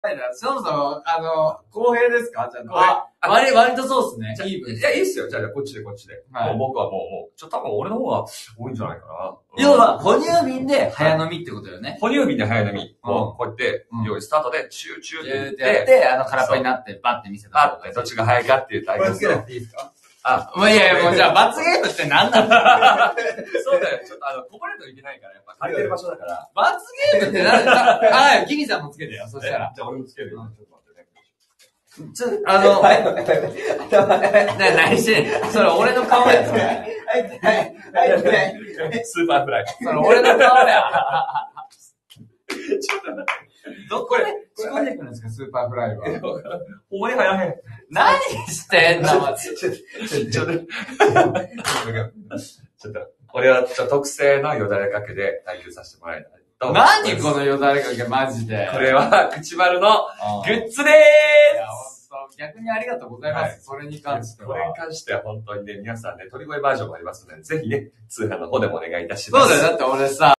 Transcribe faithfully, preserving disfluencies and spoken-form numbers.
そろそろ、あの、公平ですかちゃんと。あ、割、割とそうっすね。いい分。 いや、いいっすよ。じゃあ、こっちでこっちで。もう僕はもう、もう、ちょ、多分俺の方が多いんじゃないかな。 要は、哺乳瓶で早飲みってことよね。 哺乳瓶で早飲み。こう、こうやって、用意スタートで、チューチューって言って。やって、あの、空っぽになって、バッて見せた。 バッて、どっちが早いかっていうタイプ。 これつけなくていいですか？ あ、 もういやいや、もうじゃあ、罰ゲームって何なんだそうだよ。ちょっとあの、こぼれるといけないから、やっぱ借りてる場所だから。 罰ゲームって何だはい、ギリさんもつけてよ、そしたら。 じゃあ俺もつけるよ。ちょっと待ってね。 ちょ、あの、な、何してんそれ俺の顔や、それ。 はい、はい、はい、 スーパーフライ。 それ俺の顔や。 ちょっと待って。 どこで仕込んでくるんですか、スーパーフライは。 お前早い。 何してんのちょっと、 ちょっと、ちょっと、これはちょっと特製のよだれかけで対応させてもらいたいと。 何このよだれかけマジで。 これは、くちまるのグッズでーす。いや、ほんと、逆にありがとうございます。それに関しては。 これに関しては本当にね、皆さんね、鳥越バージョンもありますので、ぜひね、通販の方でもお願いいたします。 そうだよ、だって俺さ、